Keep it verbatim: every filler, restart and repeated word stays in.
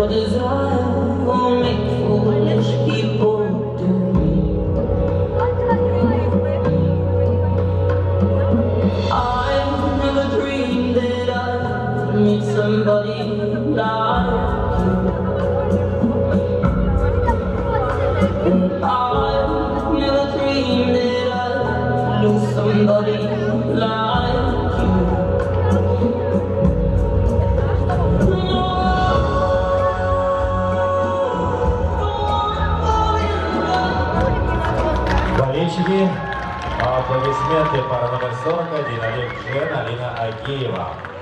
desire will make foolish people do me. I never dreamed that I'd meet somebody like you. And I never dreamed that I'd lose somebody like you. Болельщики, аплодисменты пара номер сорок один, Олег Жен, Алина Агеева.